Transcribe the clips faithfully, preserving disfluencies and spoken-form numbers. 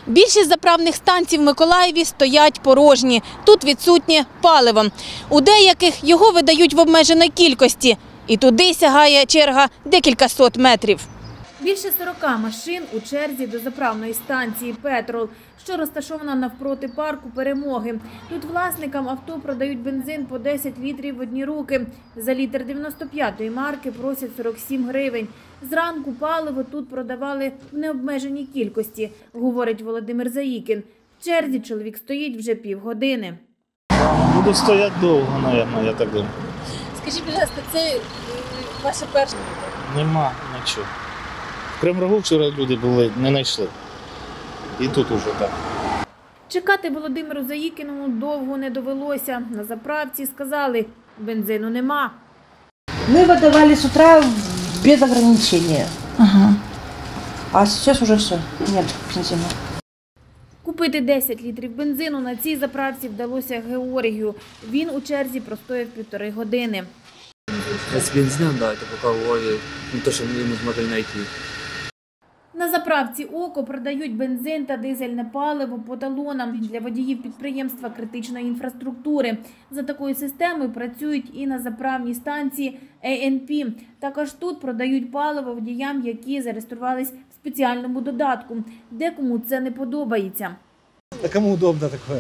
Більшість заправних станцій в Миколаєві стоять порожні. Тут відсутнє паливо. У деяких його видають в обмеженій кількості. І туди сягає черга декілька сот метрів. Більше сорока машин у черзі до заправної станції «Петрол», що розташована навпроти парку «Перемоги». Тут власникам авто продають бензин по десять літрів в одні руки. За літр дев'яносто п'ятої марки просять сорок сім гривень. Зранку паливо тут продавали в необмеженій кількості, говорить Володимир Заїкін. В черзі чоловік стоїть вже півгодини. Буду стояти довго, мабуть, я так думаю. Скажіть, будь ласка, це ваше перше? Нема нічого. В Кримрогу вчора люди були, не знайшли. І тут уже так. Чекати Володимиру Заїкіному довго не довелося. На заправці сказали, бензину нема. Мы выдавали с утра без ограничения. Ага. А сейчас уже все, нет бензина. Купити десять літрів бензину на цій заправці вдалося Георгію. Він у черзі простояв півтори години. С бензином, да, это пока вроде не то, что мы не смогли найти. На заправці «Око» продають бензин та дизельне паливо по талонам для водіїв підприємства критичної інфраструктури. За такою системою працюють і на заправній станції «Ей ен пі». Також тут продають паливо водіям, які зареєструвались в спеціальному додатку. Декому це не подобається. А кому удобно такое?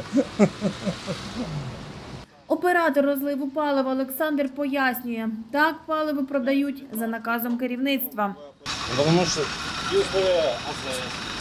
Оператор розливу палива Олександр пояснює, так паливо продають за наказом керівництва. Тому що ті условия АЗС.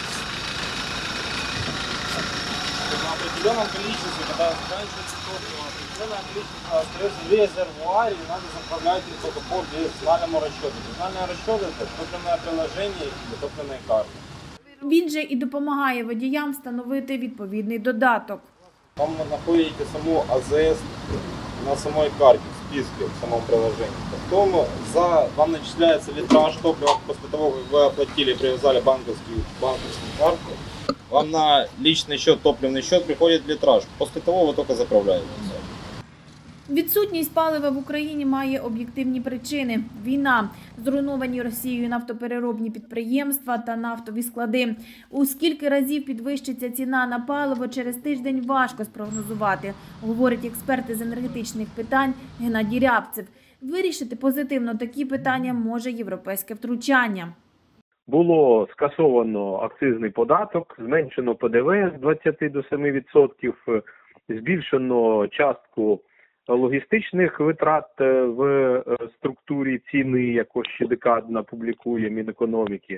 На определенном количестве, когда заканчивается топливо, определенное количество остается в резервуаре, и надо заправлять только по персональному расчету. Персональный расчет – это топливное приложение или топливные карты. Він же і допомагає водіям встановити відповідний додаток. Там вы находите саму АЗС на самой карте, в списке, в самом приложении. Потом за, вам начисляется литраж топлива после того, как вы оплатили, привязали банковскую, банковскую карту. Вам на личный счет, топливный счет приходит литраж. После того вы только заправляете. Відсутність палива в Україні має об'єктивні причини. Війна, зруйновані Росією нафтопереробні підприємства та нафтові склади. У скільки разів підвищиться ціна на паливо через тиждень важко спрогнозувати, говорить експерт з енергетичних питань Геннадій Рябцев. Вирішити позитивно такі питання може європейське втручання. Було скасовано акцизний податок, зменшено Пе Де Ве з двадцяти до семи відсотків, збільшено частку логістичних витрат в структурі ціни, яку ще декадно публікує Мінекономіки.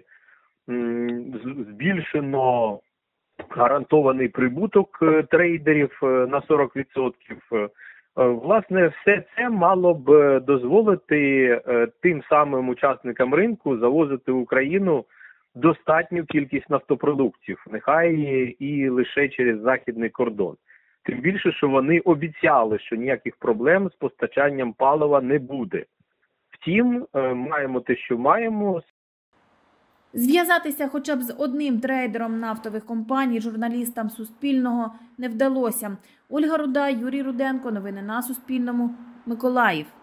Збільшено гарантований прибуток трейдерів на сорок відсотків. Власне, все це мало б дозволити тим самим учасникам ринку завозити в Україну достатню кількість нафтопродуктів, нехай і лише через західний кордон. Тим більше, що вони обіцяли, що ніяких проблем з постачанням палива не буде. Втім, маємо те, що маємо. Зв'язатися хоча б з одним трейдером нафтових компаній журналістам Суспільного не вдалося. Ольга Руда, Юрій Руденко. Новини на Суспільному. Миколаїв.